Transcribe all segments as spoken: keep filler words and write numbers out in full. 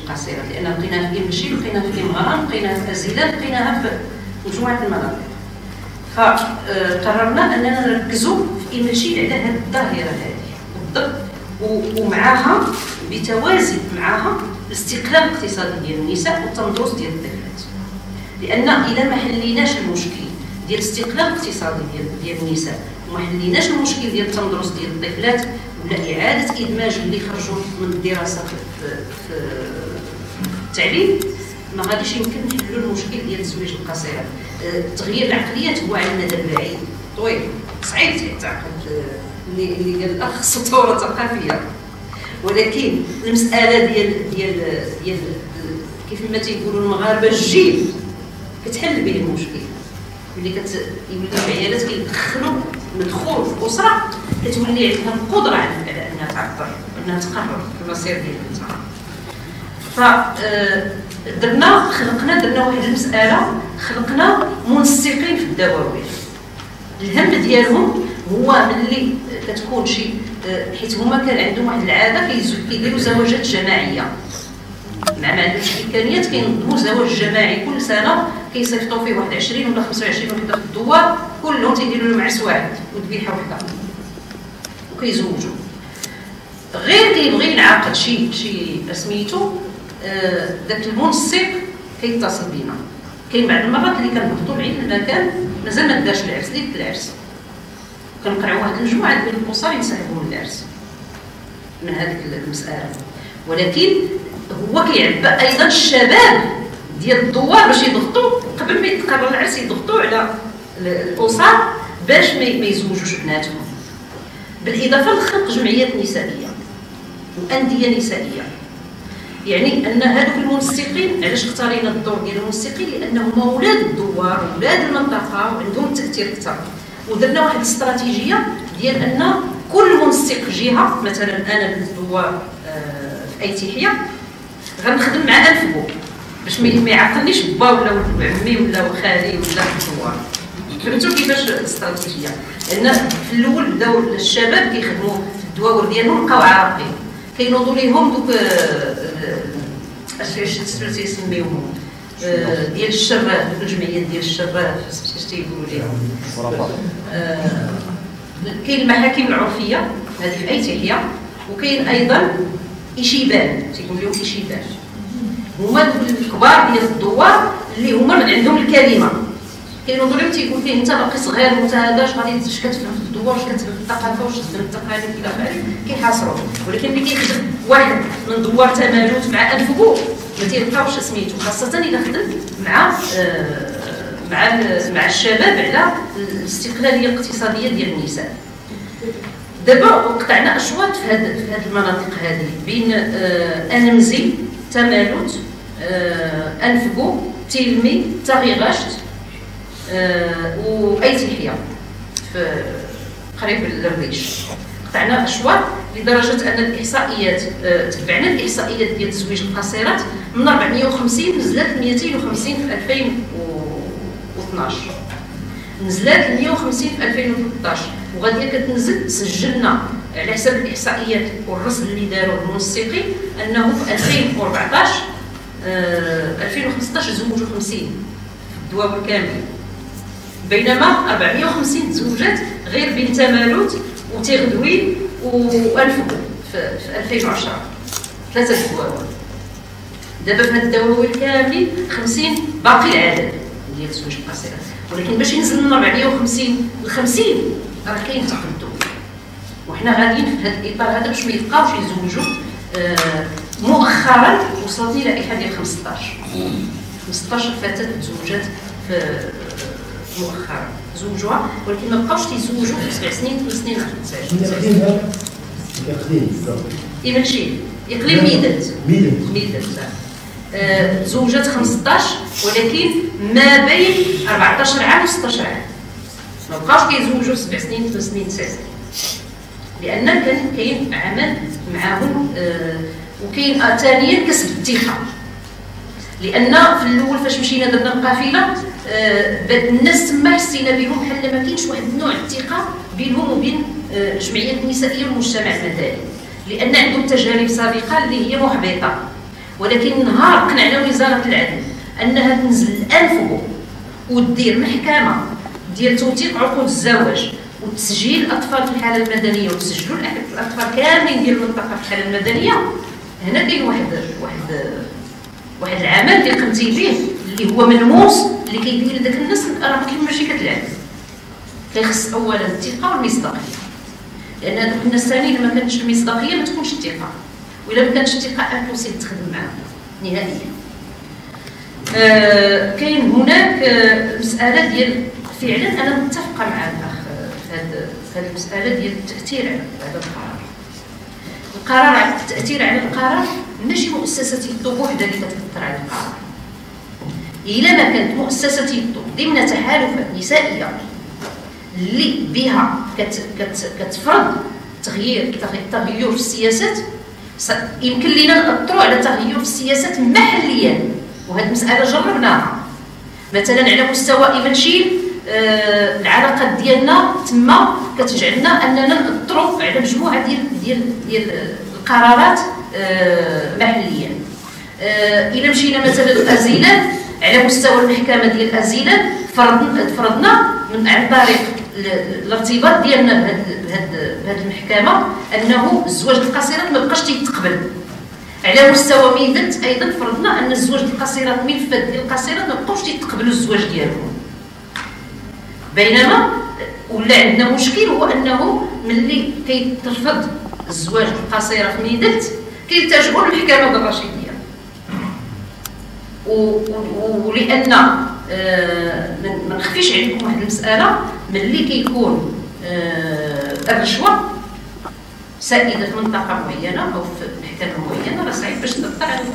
القصيرات، لان لقيناها في إمشي، لقيناها في إمغرام، لقيناها في أزيلان، لقيناها في مجموعه المناطق. فقررنا اننا نركزوا في إمشي على هذه الظاهره هذه بالضبط، ومعها بتوازي معها الاستقلال الاقتصادي ديال النساء والتندرس ديال الطفلات. لان اذا ما حليناش المشكل ديال الاستقلال الاقتصادي ديال ديال النساء وما حليناش المشكل ديال التندرس ديال الطفلات ولا اعاده ادماج اللي خرجوا من الدراسه في, في التعليم، ما غاديش يمكن نحلوا المشكل ديال تزويج القصيرات. تغيير العقليات هو على المدى البعيد طويل، صعيب تعقد اللي اللي قال الاخ ثوره ثقافيه، ولكن المساله ديال ديال ديال كيف ما تيقولوا المغاربه الجيل كتحل به المشكل. ملي كتولي العيالات كيدخلوا مدخول في الاسره كتولي عندها القدره على انها تعبر وانها تقرر المصير ديال بنتها. ف درنا خلقنا درنا واحد المساله، خلقنا منسقين في الدواوين. الهم ديالهم هو ملي كتكون شي، حيت هما كان عندهم واحد العاده كيديروا زواجات جماعيه، مع ما عندهمش امكانيات كينظموا زواج جماعي كل سنه كيصيفطوا فيه واحد عشرين ولا خمسة وعشرين وحده في الدوار، كلهم تيديروا لهم عرس واحد وذبيحه وحده وكيزوجوا. غير كيبغي ينعقد شي شي سميتو داك المنسق كيتصل بينا. كاين بعض المرات اللي كنهبطوا بعيد المكان مازال ما دارش العرس، ليله العرس كنقرعوا واحد المجموعه ديال الاسر ينسحبوا من العرس من هذيك المساله. ولكن هو كيعبى ايضا الشباب ديال الدوار باش يضغطوا قبل ما يتقرر العرس، يضغطوا على الاسر باش ما يزوجوش بناتهم. بالاضافه لخلق جمعيات نسائيه وانديه نسائيه. يعني ان هذوك المنسقين، علاش اختارينا الدور ديال المنسقين؟ لانهم اولاد الدوار واولاد المنطقه وعندهم تاثير اكثر. ودرنا واحد الاستراتيجيه ديال ان كل منسق جهه، مثلا انا بالدوار في اي تحيه غنخدم مع انفبو باش ما يعقلنيش با ولا عمي ولا خالي ولا في الدوار. فهمتوا كيفاش الاستراتيجيه؟ لان في الاول بداو الشباب كيخدموا في الدواور ديالهم، بقاو عارفين كينوضوا ليهم دوك اش تيسميوهم ديال الشراف، دوك الجمعيات ديال الشراف اش تيقولوا ليهم كاين المحاكم العرفيه هذه في اي تحيه، وكاين ايضا ايشيبان تيقول لهم ايشيبان، هما دوك الكبار ديال الدوار اللي هما عندهم الكلمه. كينوضوا لهم تيقول فيه انت باقي صغير وانت هذا اش غادي اش كتفهم في الدوار، اش كتفهم في الثقافه، واش تفهم التقاليد الى اخره، كيحاصروا. ولكن ملي كيخدم واحد من دوار تمالوت مع انفبو ما تيلقاوش سميتو، خاصه اذا خدم مع آه مع مع الشباب على الاستقلاليه الاقتصاديه ديال النساء. دابا قطعنا اشواط في هذه في هذه المناطق هذه بين آه انمزي، تمالوت، آه انفبو، تيلمي، تاغيغاشت، آه واي تحيه في قريب للريش. قطعنا اشواط لدرجه ان الاحصائيات آه تبعنا الاحصائيات ديال تزويج القصيرات من أربعمائة وخمسين نزلت ل مئتين وخمسين في ألفين واثناش، نزلت ل مئة وخمسين في ألفين وثلاثطاش، وغاديه كتنزل. سجلنا على حسب الاحصائيات والرصد اللي داروا المنسقين انه في ألفين وأربعطاش آه ألفين وخمسطاش زوجوا خمسين في الدواور كامل، بينما أربعمائة وخمسين تزوجات غير بين تمالوت وتيغدوين وانفبو في ألفين وعشرة، ثلاثه دواور. دابا في هاد الدواوين كاملين خمسين باقي العدد ديال تزويج القصيرات، ولكن باش ينزل من أربعمائة وخمسين ل خمسين راه كاين تقدم، وحنا غاديين في هذا الاطار هذا باش ما يبقاوش يزوجوا. آه مؤخرا وصلت لي لائحه ديال خمسطاش خمسطاش فتاه تزوجات في مؤخرا زوجوها، ولكن ما بقاوش تيزوجوا في سبع سنين ثمان سنين تسع سنين. يمشي اقليم ميدات ميدات آه زوجات خمسطاش، ولكن ما بين أربعطاش عام و ستطاش عام ما بقاوش كيزوجوا سبع سنين ثمان سنين تسع سنين، لان كان كاين عمل معاهم. آه وكاين آه ثانيا كسب الثقه، لان في الاول فاش مشينا درنا القافله آه الناس تما حسينا بهم بحال ما كاينش واحد النوع الثقه بينهم وبين آه الجمعيات النسائيه والمجتمع المدني، لان عندهم تجارب سابقه اللي هي محبطه. ولكن نهار قنعنا وزاره العدل انها تنزل الان فوق ودير محكمه ديال توثيق عقود الزواج وتسجيل الاطفال في الحاله المدنيه وتسجلوا الاطفال كاملين ديال المنطقه في الحاله المدنيه، هنا كاين واحد واحد واحد العمل اللي قمتي به اللي هو ملموس اللي كيبين لذاك الناس راه ما كيمشي كتلعب. كيخص اولا الثقه والمصداقيه، لان هذوك الناس ثاني ما كانتش المصداقيه ما تكونش الثقه، والا ما كانتش الثقه امبوسيبل تخدم معاهم نهائيا. آه كاين هناك آه مساله ديال فعلا انا متفقه مع الاخ في هذه المساله ديال التاثير على هذا القرار. القرار على التاثير على القرار ماشي مؤسسه الطب وحده اللي كتاثر على القرار. الا ما كانت مؤسسه الطب ضمن تحالفات نسائيه اللي بها كت كت كتفرض تغيير تغير في السياسات، يمكن لنا نأثروا على تغير في السياسات محليا، وهذه المساله جربناها مثلا على مستوى إيمنشيل. آه العلاقات ديالنا تما كتجعلنا اننا نأثروا على مجموعه ديال ديال ديال القرارات آه محليا. آه الا مشينا مثلا الازيلات على مستوى المحكمه ديال الازيلات فرضنا فرضنا من عن طريق الارتباط ديالنا بهذه المحكمه انه الزواج القصيرات ما بقاش تيتقبل. على مستوى ميدت ايضا فرضنا ان الزواج القصيرات ملفات ديال القصيرات ما بقاوش تيتقبلوا الزواج ديالهم. بينما ولا عندنا مشكل هو انه ملي كيترفض الزواج القصيره في ميدت كيلتجؤوا للمحكمه الرشيديه. ولان آه ما نخفيش عليكم واحد المساله، ملي كيكون آه الرشوه سائده في منطقه معينه او في محكمه معينه راه صعيب باش تاثر على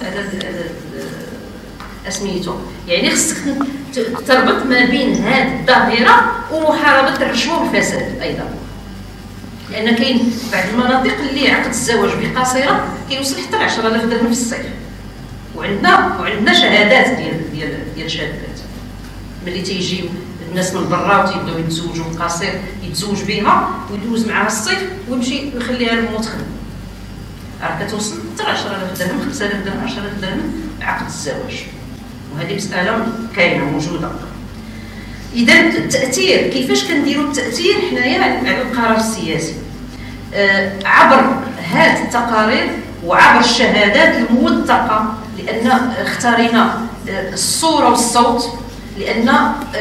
اسميتو، يعني خصك تربط ما بين هذه الظاهره ومحاربه الرشوه والفساد ايضا، لان كاين بعض المناطق اللي عقد الزواج بقصيره كيوصل حتى ل عشرة آلاف درهم في الصيف، وعندنا وعندنا شهادات ديال ديال ديال شابات ملي تيجيو الناس من برا وتيبداو يتزوجوا قصير يتزوج بها ويدوز معها الصيف ويمشي ويخليها لمو تخدم، راه كتوصل حتى عشرة آلاف درهم خمسة آلاف درهم عشرة آلاف درهم عقد الزواج، وهذه مساله كاينه موجوده. اذا التاثير كيفاش كنديروا التاثير حنايا على القرار السياسي؟ آه عبر هذه التقارير وعبر الشهادات الموثقه، لان اختارينا آه الصوره والصوت، لان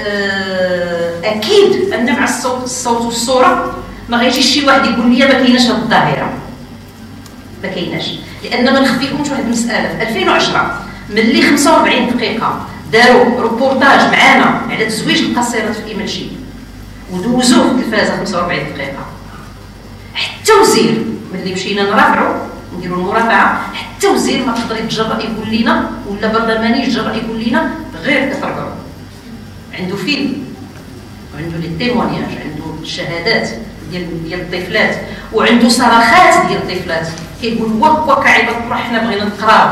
آه اكيد ان مع الصوت الصوت والصوره ما غيجيش شي واحد يقول لي ما كايناش هذه الظاهره، ما كايناش، لان ما نخفيكمش واحد المساله. في ألفين وعشرة ملي خمسة وأربعين دقيقه داروا روبورتاج معانا على تزويج القصيرات في إيمنشيل ودوزوه في التلفازه خمسة وأربعين دقيقه، حتى وزير ملي مشينا نرافعوا نديروا المرافعه حتى وزير ما قدر يتجرأ يقول لنا ولا برلماني يتجرأ يقول لنا غير كترقعوا. عنده فيلم وعنده لي تيمونياج، عنده الشهادات ديال ديال الطفلات وعنده صراخات ديال الطفلات كيقول وك وك عباد الله حنا بغينا نقراو.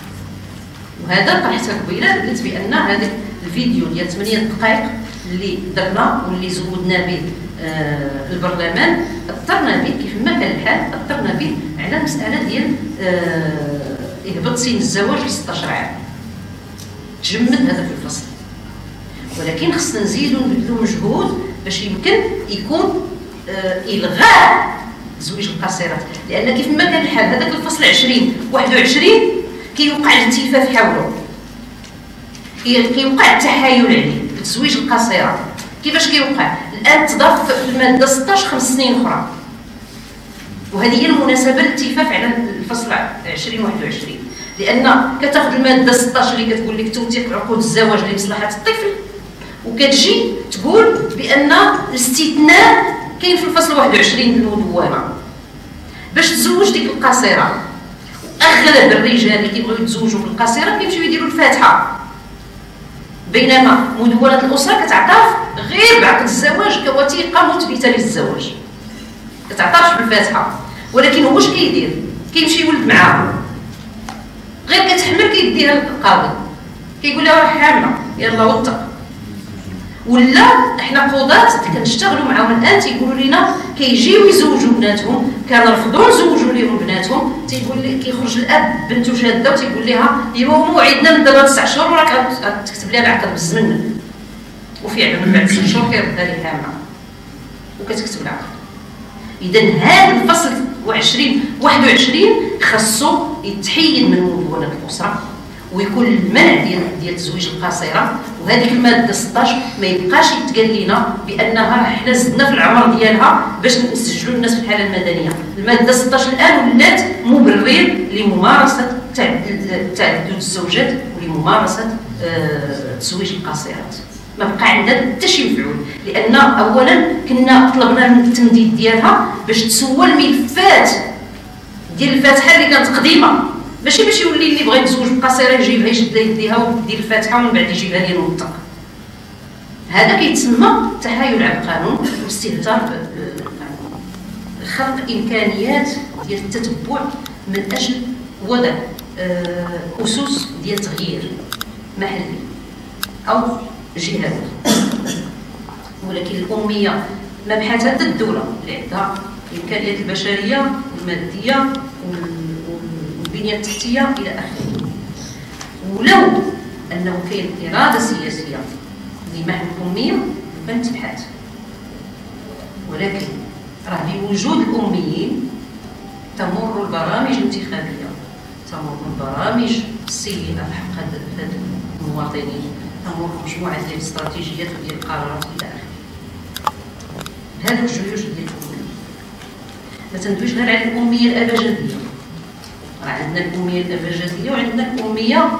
وهذا طرحت قبيله قلت بان هذا الفيديو ديال ثمانية دقائق اللي درنا واللي زودنا به آه البرلمان اثرنا به كيف ما كان الحال، اثرنا به على المساله ديال آه اهباط سن الزواج ل ستة عشر عام. تجمد هذا في الفصل، ولكن خصنا نزيدوا نبذلوا مجهود باش يمكن يكون آه الغاء تزويج القصيرات، لان كيف ما كان الحال هذاك الفصل عشرين واحد وعشرين كيوقع الالتفاف حوله، كيوقع التحايل عليه بتزويج القصيرات. كيفاش كيوقع؟ الان تضاف في الماده ستة عشر خمس سنين اخرى، وهذه هي المناسبه للالتفاف على الفصل عشرين واحد وعشرين، لان كتاخذ الماده ستة عشر اللي كتقول لك توثيق عقود الزواج لمصلحه الطفل، وكتجي تقول بان الاستثناء كاين في الفصل واحد وعشرين المدونه باش تزوج ديك القصيره. اغلب الرجال اللي كيبغيو يتزوجوا بالقصيره كيمشيو يديروا الفاتحه، بينما مدونه الاسره كتعترف غير بعقد الزواج كوثيقه مثبته للزواج، كتعترفش بالفاتحه. ولكن هو اش كيدير؟ كيمشي يولد معاها، غير كتحمل كيديها للقاضي كيقول لها راه حامله يلا وثق. ولا احنا قضاة كنشتغلوا معاهم الان تيقولوا لنا كيجيو يزوجوا بناتهم كنرفضوا نزوجوا بهم بناتهم، تيقول لي كيخرج الاب بنته شاده وتيقول لها ايوا موعدنا من دابا تسع شهور وراك غتكتب لها العقد بالزمن، وفعلا من بعد تسع شهور كيردها لي حامله وكتكتب العقد. اذا هذا الفصل وعشرين واحد وعشرين خاصو يتحيد من مدونه الاسره ويكون المنع ديال ديال التزويج القصيره. وهذيك الماده ستطاش ما يبقاش يتقال لنا بانها حنا زدنا في العمر ديالها باش نسجلوا الناس في الحاله المدنيه. الماده ستطاش الان ولات مبرر لممارسه تعدد الزوجات ولممارسه تزويج القصيرات. ما بقى عندنا حتى شي مفعول، لان اولا كنا طلبنا من التمديد ديالها باش تسوى الملفات ديال الفاتحه اللي كانت قديمه، ماشي باش يولي اللي بغى يتزوج بقصيره يجيبها يشد يديها ويدير الفاتحه ومن بعد يجيبها لي المنطق. هذا كيتسمى تحايل على القانون واستهتار خلق امكانيات ديال التتبع من اجل وضع اسس ديال تغيير محلي او جهوي. ولكن الاميه ما بحال حتى الدوله اللي عندها الامكانيات البشريه والماديه والبنيه التحتيه الى اخره. ولو انه كاين اراده سياسيه لمحو الاميه كانت تبحث، ولكن راه بوجود الاميين تمر البرامج الانتخابيه، تمر البرامج السيئه بحق هاد المواطنين، تمر مجموعه ديال الاستراتيجيات وديال القرارات الى اخره. هادو الجيوش ديال الاميه ما تندويش غير على الاميه الابجديه، راه عندنا الاميه الابجديه وعندنا الاميه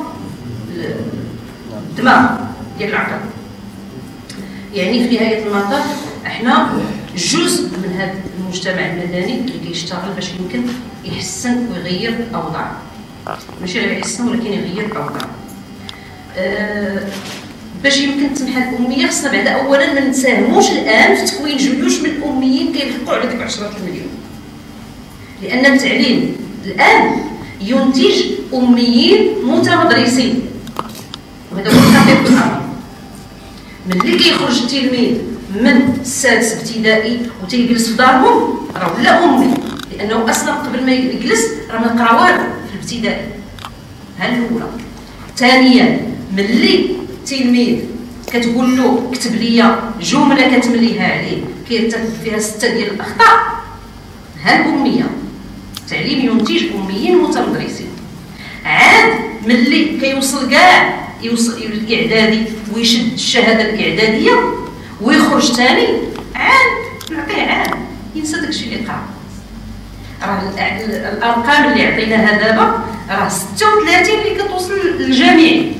الدماغ ديال العقل. يعني في نهايه المطاف احنا جزء من هذا المجتمع المدني اللي كيشتغل باش يمكن يحسن ويغير الاوضاع، ماشي غير يحسن ولكن يغير الاوضاع. أه باش يمكن تمحى الاميه خصنا بعدا اولا ما نساهموش الان في تكوين جيوش من الاميين كيلحقوا على ديك عشرة المليون، لان التعليم الان ينتج اميين متمدرسين، وهذا هو الحقيقه الامر. ملي كيخرج التلميذ من السادس ابتدائي وتيجلس في دارهم راه ولا امي، لانه اصلا قبل ما يجلس راه ما قرا والو في الابتدائي. ها الاولى. ثانيا ملي التلميذ كتقول له كتب لي جمله كتمليها عليه كيرتكب فيها سته ديال الاخطاء، ها الاميه. التعليم ينتج اميين متمدرسين. عاد ملي كيوصل كاع يوصل للاعدادي ويشد الشهاده الاعداديه ويخرج ثاني، عاد نعطيه عاد ينسى داكشي اللي قرا. راه الارقام اللي عطيناها دابا راه ستة وثلاثين اللي كتوصل للجامعي،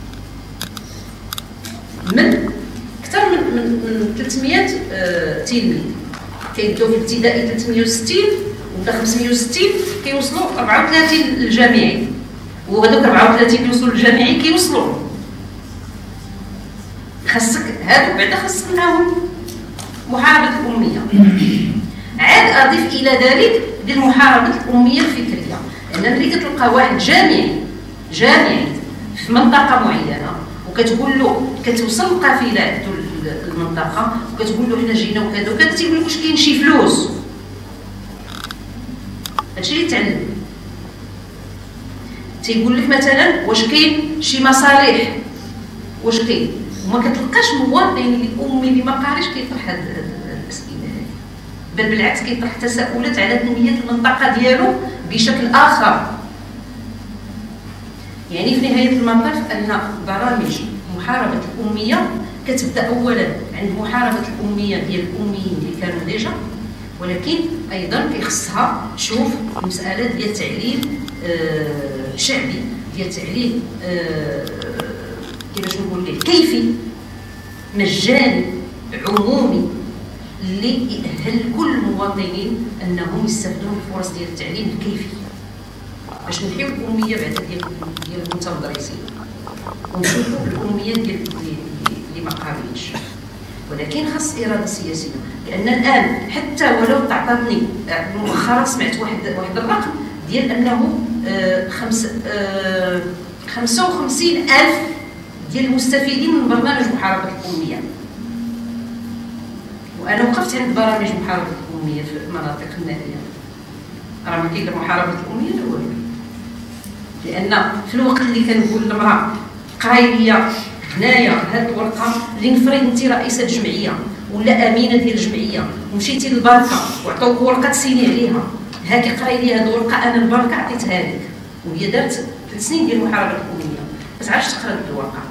من اكثر من من, من ثلاثمية آه تلميذ كيبداو في الابتدائي ثلاثمية وستين ولا خمسمية وستين كيوصلوا أربعة وثلاثين للجامعي، وهذوك أربعة وثلاثين كيوصلوا للجامعي كيوصلوا. خاصك هادو بعدا خاصك معاهم محاربه الاميه. عاد اضيف الى ذلك ديال محاربه الاميه الفكريه، لان ملي كتلقى واحد جامعي جامعي في منطقه معينه وكتقول له كتوصل القافله عندو المنطقه وكتقول له حنا جينا وكذا وكذا، تيقول لك واش كاين شي فلوس؟ هادشي اللي تعلم. تيقول لك مثلا واش كاين شي مصالح، واش كاين؟ وما كتلقاش مواطن اللي امي اللي ما قاريش كيطرح هاد الاسئله هذه، بل بالعكس كيطرح تساؤلات على تنميه المنطقه ديالو بشكل اخر. يعني في نهايه المطاف ان برامج محاربه الاميه كتبدا اولا عند محاربه الاميه ديال الاميين اللي كانوا ديجا، ولكن ايضا كيخصها تشوف المساله ديال التعليم آه شعبي، ديال التعليم آه كيفاش نقول ليه كيفي مجاني عمومي اللي يأهل كل المواطنين انهم يستافدوا من الفرص ديال التعليم الكيفي، باش نحيو الاميه بعدا ديال ديال المتمدرسين ونشوفوا الاميه ديال اللي ما قاريينش. ولكن خاص اراده سياسيه، لان الان حتى ولو تعطاتني مؤخرا سمعت واحد واحد الرقم ديال انه آه خمس آه خمسة وخمسين ألف ديال المستفيدين من برنامج محاربه الاميه. وانا وقفت عند برامج محاربه الاميه في المناطق النائيه، راه ما كاين لا محاربه الاميه لا والو. لان في الوقت اللي كنقول للمراه قراي ليا هنايا هاد الورقه اللي نفرض انت رئيسه جمعيه ولا امينه ديال الجمعيه ومشيتي للبركه وعطوك ورقه تسيني عليها، هاكي قراي لي هاد الورقه انا البركه عطيتها لك، وهي دارت ثلاث سنين ديال محاربه الاميه ما تعرفش تقرا هاد الورقه.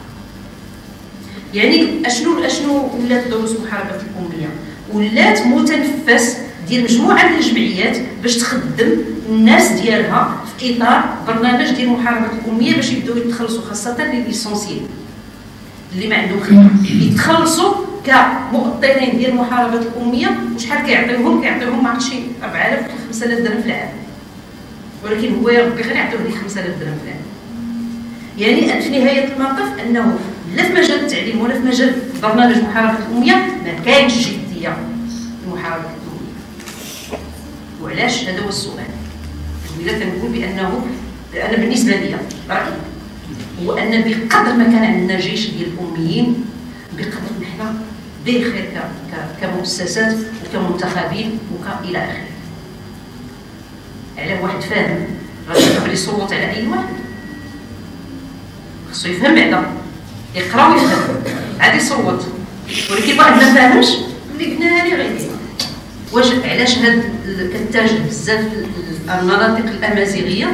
يعني اشنو اشنو ولات دروس محاربه الاميه؟ ولات متنفس ديال مجموعه من الجمعيات باش تخدم الناس ديالها في اطار برنامج ديال محاربه الاميه باش يبداو يتخلصوا، خاصه لي ليسونسيال اللي ما عندهم خدمه يتخلصوا كمؤطرين ديال محاربه الاميه. وشحال كيعطيوهم؟ كيعطيوهم ما عرفتش أربعة آلاف ولا خمسة آلاف درهم في العام، ولكن هو يا ربي غير يعطيوه ديك خمسة آلاف درهم في العام. يعني في نهايه المطاف انه لا في مجال التعليم ولا في مجال برنامج محاربه الاميه ما كاينش جديه لمحاربه الاميه. وعلاش؟ هذا هو السؤال. الا كنقول بانه انا بالنسبه لي رايي هو ان بقدر ما كان عندنا جيش ديال الاميين بقدر ما حنا بخير كمؤسسات وكمنتخبين والى اخره. على واحد فاهم راه يقدر يصوت على اي واحد، خصو يفهم بعدا يقرا ويفهم عاد يصوت، ولكن واحد ما فاهمش اللي قلناها ليه غيدير. واش علاش هاد كتتجه بزاف المناطق الامازيغيه؟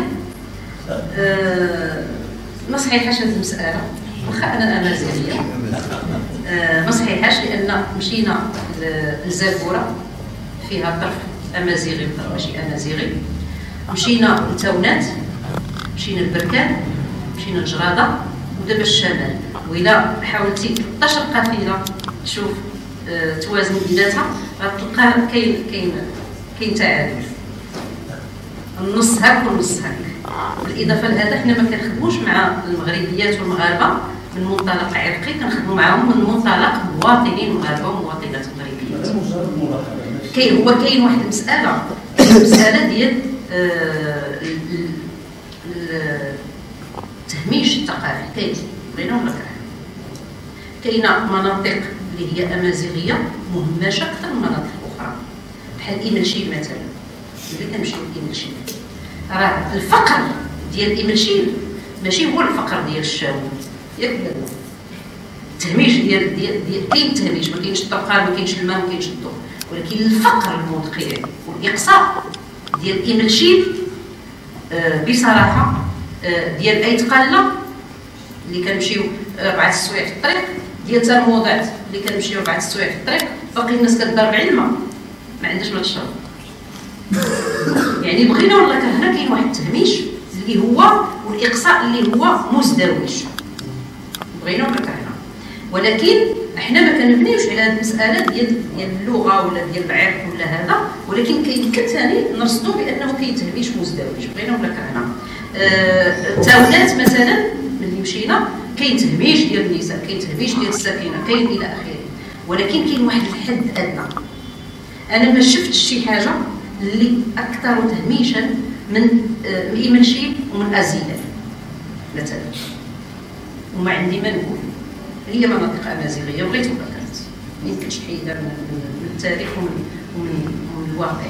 أه ما صحيحاش هاد المساله، واخا انا امازيغيه أه ما صحيحاش، لان مشينا لزاكوره فيها طرف امازيغي وطرف ماشي امازيغي، مشينا لتاونات، مشينا لبركان، مشينا لجراده، ودابا الشمال. وإلا حاولتي ثلاث عشرة قافله تشوف أه توازن بيناتها غتلقى كاين كاين كاين تعادل، النص هاك والنص هاك. بالاضافه لهذا حنا ما كنخدموش مع المغربيات والمغاربه من منطلق عرقي، كنخدموا معاهم من منطلق مواطنين مغاربه ومواطنات مغربيات. كاين هو كاين واحد المساله، المساله ديال آه التهميش الثقافي. كاين بغينا ولا كره، كاينه مناطق اللي هي امازيغيه مهمشه اكثر من مناطق اخرى، بحال ايملشيل مثلا. اللي كنمشيو لايملشيل راه الفقر ديال ايملشيل ماشي هو الفقر ديال الشاون، ياك لا؟ التهميش ديال ديال ديال كاين التهميش، ما كاينش الطبقه، ما كاينش الماء، ما كاينش الضوء، ولكن الفقر المدقع والاقصاء ديال ايملشيل آه بصراحه آه ديال ايت قاله اللي كنمشيو اربعه السوايع في الطريق، ديال ترموضات اللي كنمشيو اربعه السوايع في الطريق، باقي الناس كتضرب على الماء ما عندهاش ما تشرب. يعني بغينا ولا كرهنا كاين واحد التهميش اللي هو والاقصاء اللي هو مزدوج، بغينا ولا كرهنا. ولكن احنا ما كنبنيوش على هذه المساله ديال ديال اللغه ولا ديال العرق ولا هذا، ولكن كيمكن ثاني نرصدوا بانه كاين تهميش مزدوج بغينا ولا كرهنا. آه التاونات مثلا ملي مشينا كاين تهميش ديال النساء، كاين تهميش ديال الساكنه، كاين الى اخره، ولكن كاين واحد الحد ادنى. انا ما شفتش شي حاجه اللي اكثر تهميشا من ايملشيل ومن ازيلال مثلا، وما عندي ما نقول. هي مناطق امازيغيه بغيت ولا كانت ما يمكنش تحيدها من, من التاريخ ومن, ومن, ومن الواقع.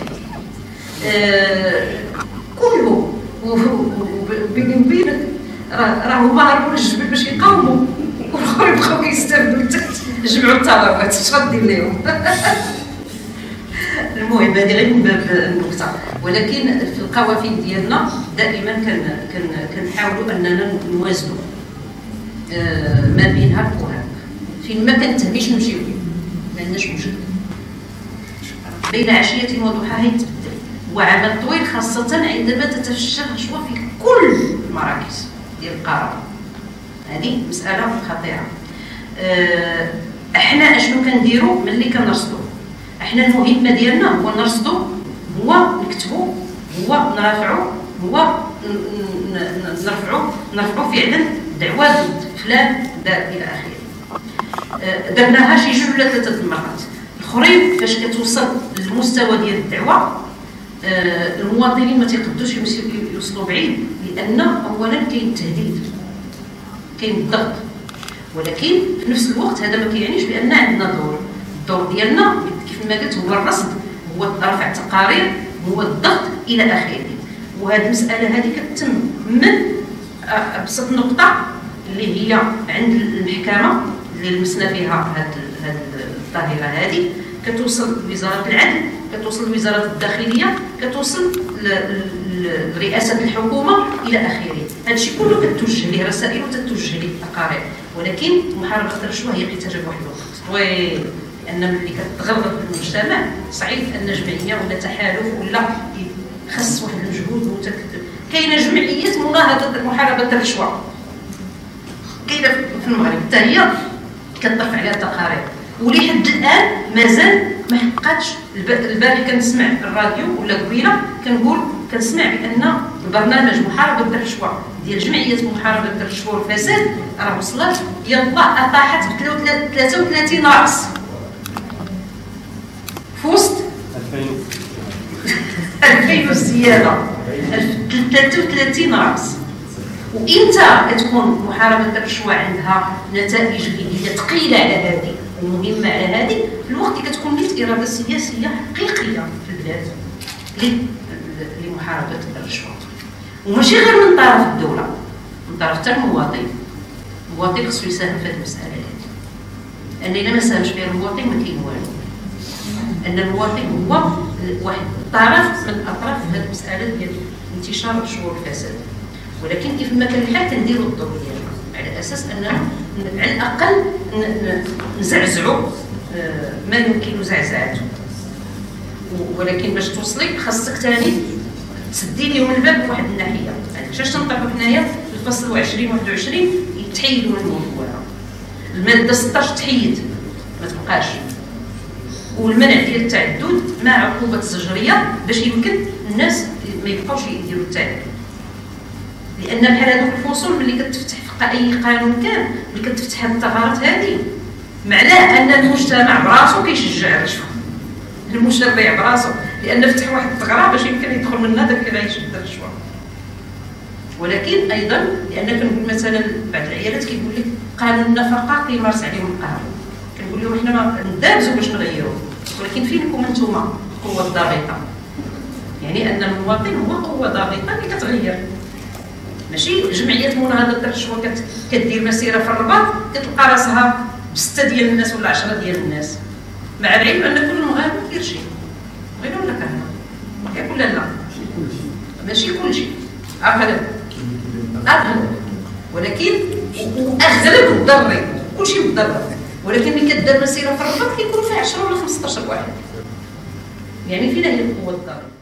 آه كله وبين بين راه هما هربوا للجبل باش يقاوموا، والاخرين بقاو كيستافدوا لتحت جمعوا الثروات. اش غدير لهم؟ المهم هذه غير من باب النكته، ولكن في القوافل ديالنا دائما كن كنحاولوا اننا نوازنوا آه ما بين هاك وهاك. فين ما كنتهميش نمشيو ما عندناش مشكل، بين عشيه وضحاها يتبدل، وعمل طويل خاصه عندما تتفشى الرشوه في كل المراكز ديال القرار. هذه مساله خطيره. آه احنا اشنو كنديروا ملي كنرصدوا؟ احنا المهمه ديالنا هو نرصدوا، هو نكتبوا، هو نرافعوا، هو نرفعوا نرفعوا فعلا دعوى ضد فلان دار الى اخره. درناها شي جوج ولا ثلاثه المرات. الاخرين فاش كتوصل للمستوى ديال الدعوه المواطنين ما تيقدوش يوصلوا بعيد، لان اولا كاين التهديد، كاين الضغط، ولكن في نفس الوقت هذا ما كيعنيش بان عندنا دور. الدور ديالنا كيف ما قلت هو الرصد، هو رفع التقارير، هو الضغط الى اخره. وهذه المساله هذه كتتم من ابسط نقطه اللي هي عند المحكمه اللي لمسنا فيها هذه الظاهره هذه، كتوصل لوزاره العدل، كتوصل لوزاره الداخليه، كتوصل لرئاسه الحكومه الى اخره. هذا الشيء كله كتوجه ليه رسائل وتتوجه ليه تقارير، ولكن محاربه الرشوه هي كتحتاج واحد الوقت طويل، لان ملي كتغلب في المجتمع صعيب ان جمعيه ولا تحالف ولا خص واحد المجهود متكتب. كاينه جمعيات مناهضه محاربه الرشوه كاينه في المغرب حتى هي كتطرح عليها تقارير، ولحد الان مازال ما حققتش. البارح كنسمع الراديو ولا قبيله كنقول كنسمع بان البرنامج محاربه الرشوه ديال جمعيه محاربه الرشوه والفساد راه وصلت يلا اطاحت ب ثلاثة وثلاثين راس في وسط ألفين وزياده ثلاثة وثلاثين راس. وإمتى كتكون محاربه الرشوه عندها نتائج اللي هي ثقيله على هذه ومهمه على هذه؟ في الوقت اللي كتكون نيت اراده سياسيه حقيقيه في البلاد لمحاربه الرشوه، وماشي غير من طرف الدوله، من طرف حتى المواطن. المواطن خصو يساهم في هذه المساله هذه، لان الا ما ساهمش فيها المواطن ما كاين والو. ان المواطن هو واحد طرف من اطراف هذه المساله ديال انتشار الرشوه والفساد، ولكن كيف ما كان الحال كنديروا الدور ديالنا على اساس اننا على الاقل نزعزعوا ما يمكن زعزعته. ولكن باش توصلي خاصك ثاني تسدي لهم الباب بواحد الناحيه. يعني علاش تنطرحوا حنايا في الفصل عشرين واحد وعشرين يتحيدوا من الموضوع، الماده ستطاش تحيد ما تبقاش، والمنع ديال التعدد مع عقوبه زجريه باش يمكن الناس ما يبقاوش يديروا التعدد. لان بحال هذوك الفصول ملي كتفتح في اي قانون كان ملي كتفتح هذه الثغرات هذه معناه ان المجتمع براسو كيشجع الرشوه، المشرع براسو، لان فتح واحد الثغره باش يمكن يدخل منها داك اللي غيشد الرشوه. ولكن ايضا لان كنقول مثلا بعض العيالات كيقول لك قانون النفقه كيمارس عليهم القهر، كنقول لهم حنا ما ندابزوا باش نغيروه، ولكن فينكم انتم القوه الضاغطه؟ يعني ان المواطن هو قوه ضاغطه اللي كتغير، ماشي جمعيه مناهضه الرشوه كدير مسيره في الرباط كتلقى راسها بسته ديال الناس ولا عشرة ديال الناس، مع العلم ان كل المغاربه كيدير شي بغينا ولا كرهنا، ياك ولا لا؟ ماشي كلشي، اغلب اغلب، ولكن واغلب مضرين، كلشي مضر، ولكن ملي كدار مسيره في الرباط كيكون فيها عشرة ولا خمسطاش واحد. يعني فينا هي القوه الضاربه؟